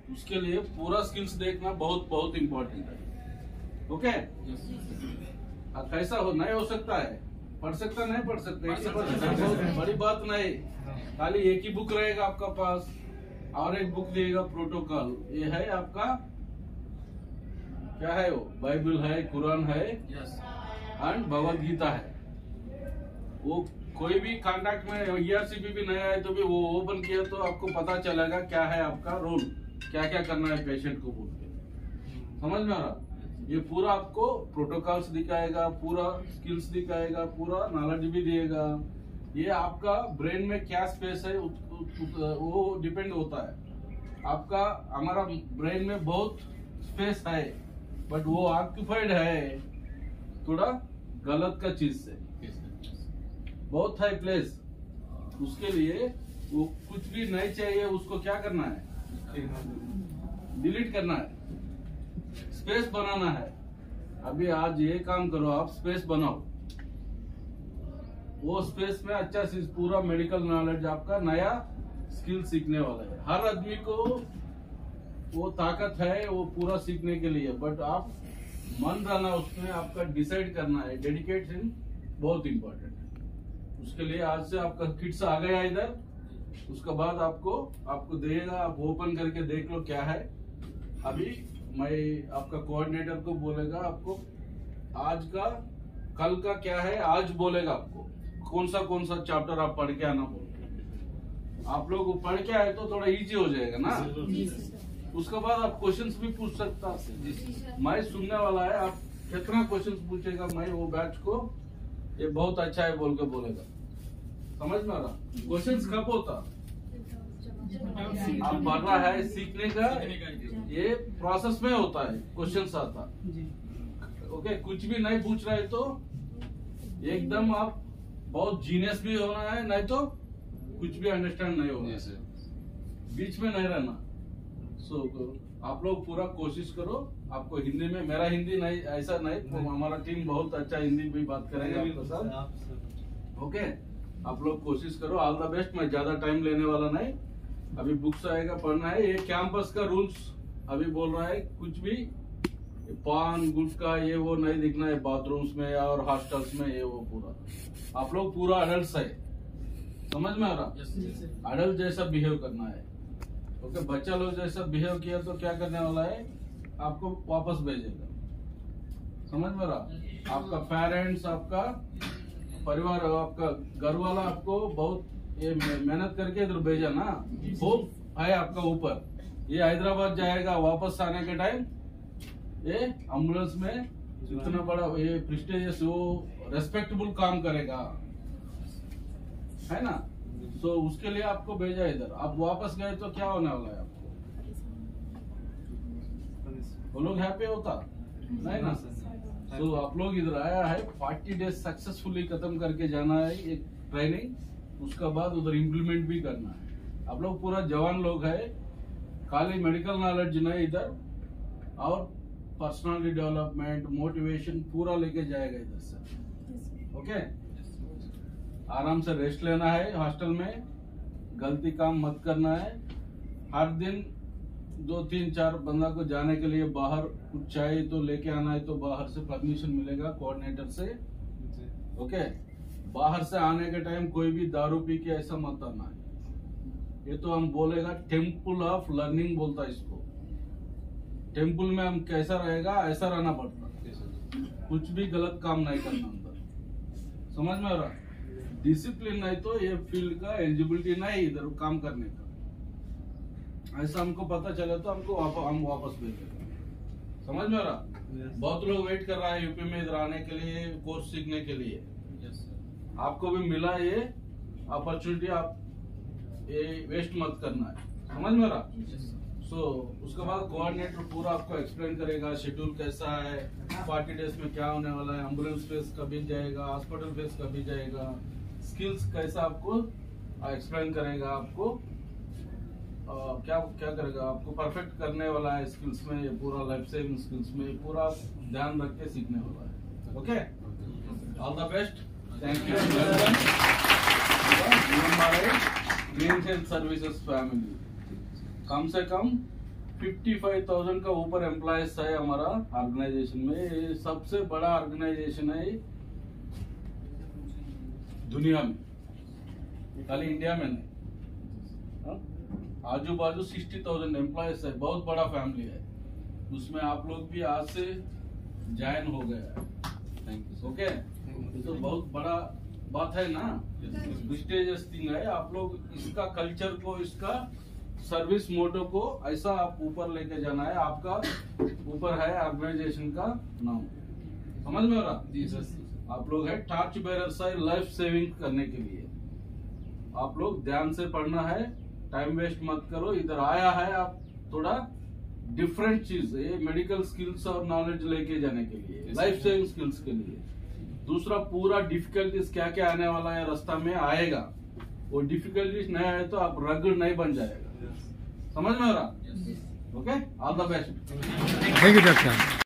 उसके लिए पूरा स्किल्स देखना बहुत बहुत इम्पोर्टेंट है। ओके, कैसा हो नहीं हो सकता है, पढ़ सकता नहीं पढ़ सकते, बहुत बड़ी बात नहीं। खाली एक ही बुक रहेगा आपका पास और एक बुक देगा प्रोटोकॉल। ये है आपका क्या है, वो बाइबल है, कुरान है एंड भगवद गीता है। वो कोई भी कांटेक्ट में ERCP भी नहीं आए तो भी वो ओपन किया तो आपको पता चलेगा क्या है आपका रोल, क्या क्या करना है पेशेंट को बोल के। समझ में आ रहा? ये पूरा आपको प्रोटोकॉल्स दिखाएगा, पूरा स्किल्स दिखाएगा, पूरा नॉलेज भी देगा। ये आपका ब्रेन में क्या स्पेस है वो डिपेंड होता है। आपका हमारा ब्रेन में बहुत स्पेस है बट वो ऑक्यूपाइड है थोड़ा गलत का चीज से, बहुत है प्लेस। उसके लिए वो कुछ भी नहीं चाहिए, उसको क्या करना है, डिलीट करना है, स्पेस बनाना है। अभी आज ये काम करो, आप स्पेस बनाओ, वो स्पेस में अच्छा चीज पूरा मेडिकल नॉलेज आपका नया स्किल सीखने वाला है। हर आदमी को वो ताकत है वो पूरा सीखने के लिए, बट आप मन रहना उसमें, आपका डिसाइड करना है, डेडिकेशन बहुत इंपॉर्टेंट है। उसके लिए आज से आपका किट्स आ गया इधर, उसके बाद आपको देगा, आप ओपन करके देख लो क्या है। अभी मैं आपका कोऑर्डिनेटर को बोलेगा आपको आज का कल का क्या है, आज बोलेगा आपको कौन सा चैप्टर आप पढ़ के आना बोल। आप लोग पढ़ के आए तो थोड़ा इजी हो जाएगा ना। उसके बाद आप क्वेश्चंस भी पूछ सकता, मैं सुनने वाला है, आप कितना क्वेश्चंस पूछेगा, मैं वो बैच को ये बहुत अच्छा है बोल के बोलेगा। समझ में आ रहा? क्वेश्चंस कब होता, आप पढ़ रहा है सीखने का, ये प्रोसेस में होता है क्वेश्चंस आता। ओके, कुछ भी नहीं पूछ रहे तो एकदम आप बहुत जीनियस भी होना है, नहीं तो कुछ भी अंडरस्टैंड नहीं होना है, बीच में नहीं रहना। आप लोग पूरा कोशिश करो। आपको हिंदी में, मेरा हिंदी नहीं ऐसा नहीं, तो हमारा टीम बहुत अच्छा हिंदी भी बात करेगा आपके साथ। ओके, आप लोग कोशिश करो। All the best. मैं ज्यादा टाइम लेने वाला नहीं, अभी बुक्स आएगा, पढ़ना है। ये कैंपस का रूल्स अभी बोल रहा है, कुछ भी पान गुटखा ये वो नहीं दिखना है बाथरूम्स में और हॉस्टल्स में, ये वो पूरा। आप लोग पूरा अडल्ट है, समझ में आ रहा? अडल्ट जैसा बिहेव करना है। ओके, बच्चा लोग जैसा बिहेव किया तो क्या करने वाला है, आपको वापस भेजेगा। समझ में रहा? आपका पेरेंट्स, आपका परिवार, आपका घर वाला आपको बहुत ये मेहनत करके इधर भेजा ना, होप है आपका ऊपर। ये हैदराबाद जाएगा, वापस आने के टाइम ये एम्बुलेंस में इतना बड़ा ये प्रेस्टिजियस वो रेस्पेक्टेबल काम करेगा, है ना। सो उसके लिए आपको भेजा इधर। आप वापस गए तो क्या होने वाला है आपको, वो लोग हैप्पी होता नहीं ना। तो आप लोग इधर आया है, 40 डेज सक्सेसफुली खत्म करके जाना है एक ट्रेनिंग, उसका बाद उधर इम्प्लीमेंट भी करना है। आप लोग पूरा जवान लोग है, खाली मेडिकल नॉलेज नहीं इधर, और पर्सनालिटी डेवलपमेंट, मोटिवेशन पूरा लेके जाएगा इधर से। ओके, आराम से रेस्ट लेना है, हॉस्टल में गलती काम मत करना है। हर दिन 2-3-4 बंदा को जाने के लिए बाहर कुछ चाहिए तो लेके आना है, तो बाहर से परमिशन मिलेगा कोऑर्डिनेटर से। ओके, बाहर से आने के टाइम कोई भी दारू पी के ऐसा मत आना है। ये तो हम बोलेगा टेम्पल ऑफ लर्निंग बोलता है इसको। टेम्पल में हम कैसा रहेगा ऐसा रहना पड़ता, कुछ भी गलत काम नहीं करना अंदर। समझ में आ रहा? डिसिप्लिन नहीं तो ये फील्ड का एलिजिबिलिटी नहीं इधर काम करने का। ऐसा हमको पता चला तो हमको हम वापस भेजेंगे। समझ में आ रहा? बहुत लोग वेट कर रहा है यूपी में इधर आने के लिए, कोर्स सीखने के लिए। आपको भी मिला ये अपॉर्चुनिटी, आप ये वेस्ट मत करना है। समझ में आ रहा? उसके बाद कोऑर्डिनेटर पूरा आपको एक्सप्लेन करेगा शेड्यूल कैसा है, 40 डेज में क्या होने वाला है, एम्बुलेंस फेस कभी जाएगा, हॉस्पिटल फेस कभी जाएगा, स्किल्स कैसा आपको एक्सप्लेन करेगा। आपको क्या करेगा, आपको परफेक्ट करने वाला है स्किल्स में, ये पूरा लाइफ सेविंग स्किल्स में पूरा ध्यान रख के सीखने वाला है। Okay, all the best, thank you. हमारे ग्रीन हेल्थ सर्विसेज फैमिली कम से कम 55,000 का ऊपर एम्प्लॉयज है हमारा ऑर्गेनाइजेशन में। ये सबसे बड़ा ऑर्गेनाइजेशन है दुनिया में, खाली इंडिया में नहीं। आजू बाजू 60,000 एम्प्लॉयज है, बहुत बड़ा फैमिली है। उसमें आप लोग भी आज से ज्वाइन हो गए हैं। Thank you. ओके, ये तो बहुत बड़ा बात है ना, प्रेस्टिजियस थिंग है। आप लोग इसका कल्चर को, इसका सर्विस मोटो को ऐसा आप ऊपर लेके जाना है। आपका ऊपर है ऑर्गेनाइजेशन का नाम, समझ में आ रहा? जी सर। आप लोग है टॉर्च बेरर्स है लाइफ सेविंग करने के लिए। आप लोग ध्यान से पढ़ना है, टाइम वेस्ट मत करो। इधर आया है आप थोड़ा डिफरेंट चीज, ये मेडिकल स्किल्स और नॉलेज लेके जाने के लिए, लाइफ सेविंग स्किल्स के लिए। दूसरा पूरा डिफिकल्टीज क्या क्या आने वाला है रास्ता में आएगा, वो डिफिकल्टीज नहीं आए तो आप रगड़ नहीं बन जाएगा। समझ में आ रहा? Okay, all the best. Thank you doctor.